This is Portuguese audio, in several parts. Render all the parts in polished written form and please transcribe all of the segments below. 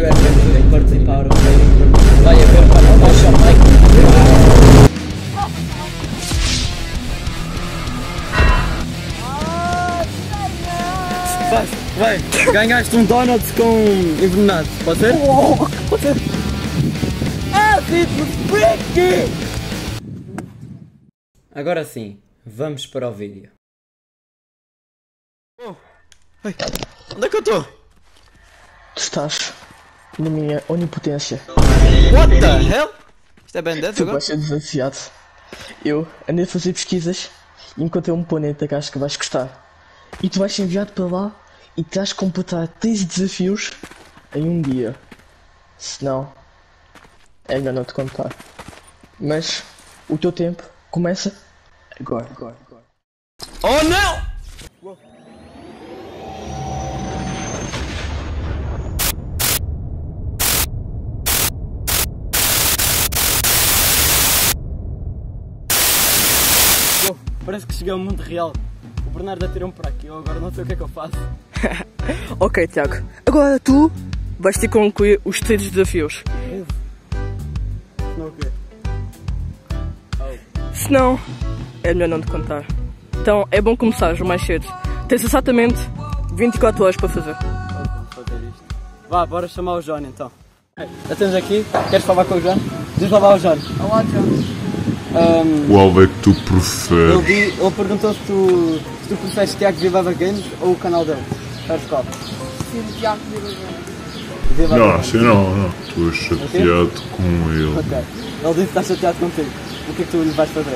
tiver tempo em participar, vai haver para o nosso like. Vai, ganhaste um donut com envenenado, pode ser? Pode ser. Agora sim, vamos para o vídeo. Ei, onde é que eu estou? Tu estás na minha onipotência. What the hell? Isto é Ben 10 Tu agora? vais ser desafiado. Eu andei a fazer pesquisas e encontrei um planeta que acho que vais gostar. E tu vais ser enviado para lá e terás de completar 3 desafios em um dia. Senão, é melhor não te contar. Mas o teu tempo começa agora. Oh não! Parece que cheguei ao mundo real. O Bernardo atirou-me para aqui, eu agora não sei o que é que eu faço. Ok, Tiago. Agora tu vais ter que concluir os 3 desafios. Não o quê? Senão, é melhor não te contar. Então é bom começares o mais cedo. Tens exatamente 24 horas para fazer. Vou fazer isto. Vá, bora chamar o Johnny então. Já temos aqui, queres falar com o Johnny? Diz lá o Johnny. Olá, Tiago. Qual é que tu preferes? Ele perguntou se tu preferes Tiago Viva Games ou o canal dele. Sabes qual? Sim, Tiago Viva Não, assim não. Estou chateado com ele. Ok. Ele disse que está chateado contigo. O que é que tu lhe vais fazer?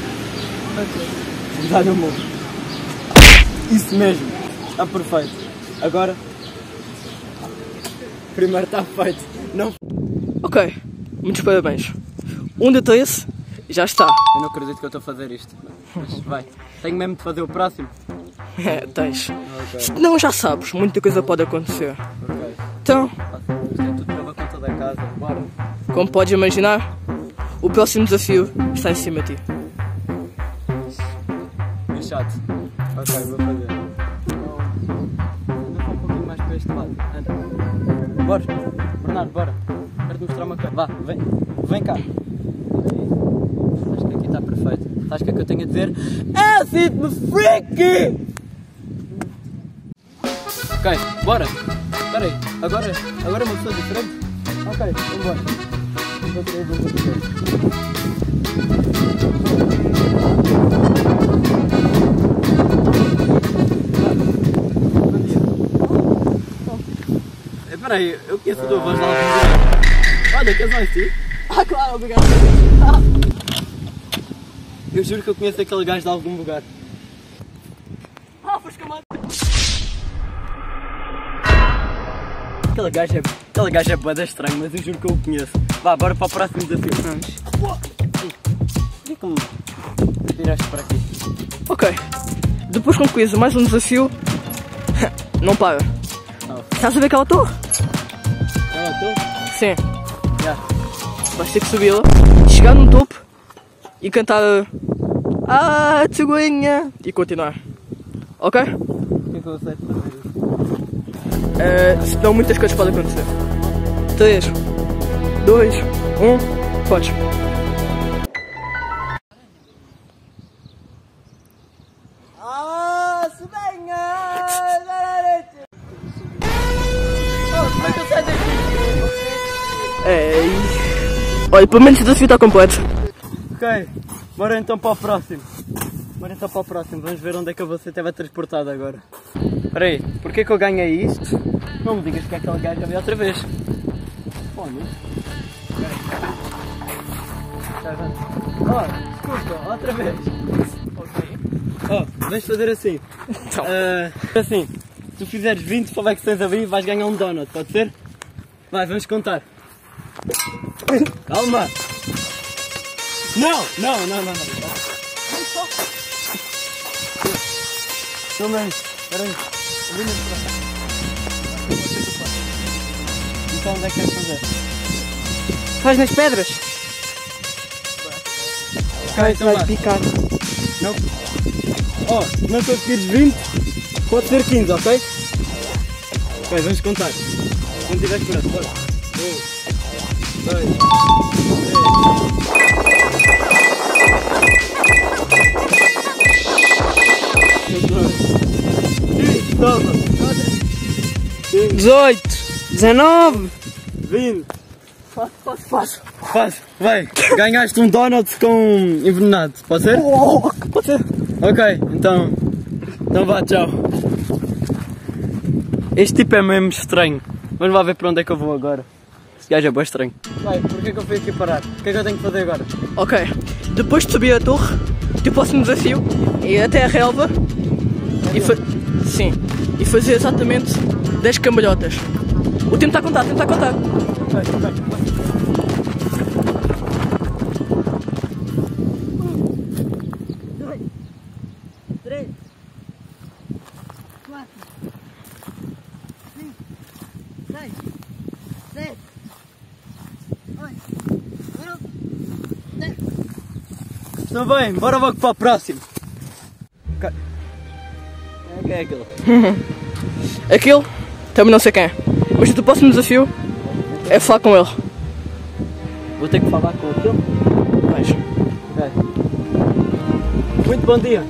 Ok. Dar-lhe um murro. Isso mesmo. Está perfeito. Agora... Primeiro está feito. Não... Ok, muitos parabéns. 1 de 13 já está. Eu não acredito que eu estou a fazer isto. Mas vai. Tenho mesmo de fazer o próximo. É, tens. Ok. Senão já sabes, muita coisa pode acontecer. Ok. Então, Isto é tudo pela conta da casa. Bora. como podes imaginar, o próximo desafio está em cima de ti. É chato. Ok, vou fazer. Ainda um pouquinho mais para este lado. Anda. Bora. Bernardo, bora. Quero-te mostrar uma coisa. Vá, vem cá. Acho que aqui está perfeito. Sabes o que é que eu tenho a dizer? Acid Freaky! Ok, bora. Espera aí. Agora é uma pessoa diferente? Ok, vambora. Espera aí, eu conheço a tua voz de algum lugar. Olha, que és ti? Ah, claro, obrigado. Eu juro que eu conheço aquele gajo de algum lugar. Ah, foi escamado. Aquele gajo é bué estranho, mas eu juro que eu o conheço. Vá, bora para o próximo desafio. Vamos. E como tiraste para aqui? Ok, depois concluís mais um desafio, não para. Estás a ver aquela torre? Ah, estou? Sim. Já. Vais ter que subir lá, chegar no topo e cantar Cegonha e continuar. Ok? O que é que eu aceito fazer isso? Senão muitas coisas podem acontecer. 3, 2, 1, podes. Como é que eu saio daqui? Olha, pelo menos o desafio está completo. Ok, bora então para o próximo. Vamos ver onde é que eu vou ser teletransportado agora. Espera aí, porquê que eu ganhei isto? Não me digas que é aquele gajo que veio outra vez. Olha. Desculpa, outra vez. Ok. Vamos fazer assim. Assim, se tu fizeres 20 flexões ali, vais ganhar um donut, pode ser? Vai, vamos contar. Calma! Não! Também, peraí. Então onde é que queres fazer? Faz nas pedras. Ok, então Vais vá. picar. Não. Se não conseguires 20, pode ser 15, ok? Ok, Vai, vamos contar. Quando tiver esperado, bora. 1, 2, 3. Toma! 18, 19. 20. Faz, vai. Ganhaste um donut com envenenado, pode ser? Pode ser. Ok, então vá, tchau. Este tipo é mesmo estranho. Vamos lá ver para onde é que eu vou agora. Este gajo é bem estranho. Vai, porquê que eu fui aqui parar? O que é que eu tenho que fazer agora? Ok, depois de subir a torre, o próximo desafio é ir até a relva e fazer exatamente 10 cambalhotas. O tempo está a contar, o tempo está a contar. Vai. 3, 4, 5, 6, 7, 8, 9, 10. Estou bem, bora logo para o próximo. Quem é aquele? Aquele, também não sei quem é, mas o próximo desafio é falar com ele. Vou ter que falar com aquele? Vais. Ok. Muito bom dia.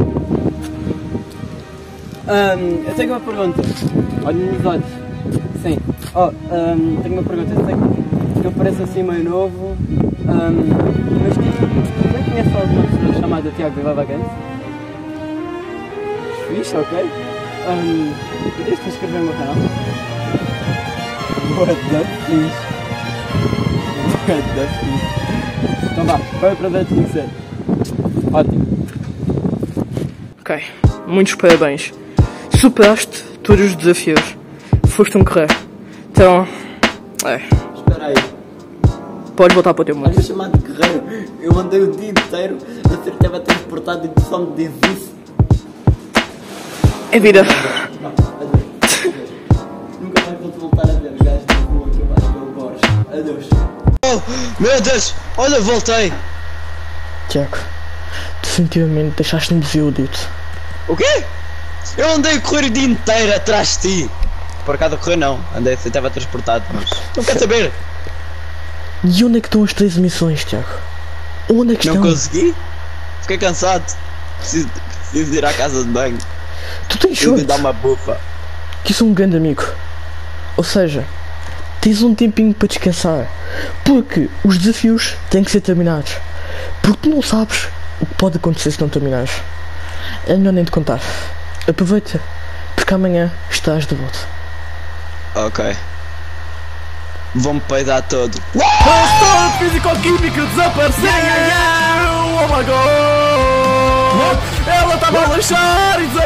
Eu tenho uma pergunta. Olha nos olhos. Sim. Tenho uma pergunta. Eu sei que eu pareço assim meio novo. Mas não conhece alguma pessoa chamada Tiago Vivavagante? Fixe, ok. Podias te inscrever no meu canal? What the fixe. What the fixe. Então vá, foi um prazer te conhecer. Ótimo. Ok, muitos parabéns. Superaste todos os desafios. Foste um guerreiro. Então, Espera aí. podes voltar para o teu mundo. Olha, chamado de guerreiro. Eu andei o dia inteiro a ser que estava transportado e tu só me dizes isso. É vida. Nunca mais vou-te voltar a ver os gajos da rua que eu acho que eu gosto. Adeus. Oh, meu Deus! Olha, voltei! Tiago, definitivamente deixaste-me desiludido. O quê? Eu andei a correr o dia inteiro atrás de ti! Por acaso a correr não, andei, eu estava transportado, mas não quero saber! E onde é que estão as 3 missões, Tiago? Onde é que Não estão? consegui? Fiquei cansado. Preciso ir à casa de banho. Tu tens Preciso de sorte dar uma bufa. que sou um grande amigo. Ou seja, tens um tempinho para descansar. Porque os desafios têm que ser terminados. Porque tu não sabes o que pode acontecer se não terminares. É melhor nem te contar. Aproveita, porque amanhã estás de volta. Ok. Vão-me peidar todo. Pastor físico-químico desapareceu! Oh my god! Ela estava a lanchar e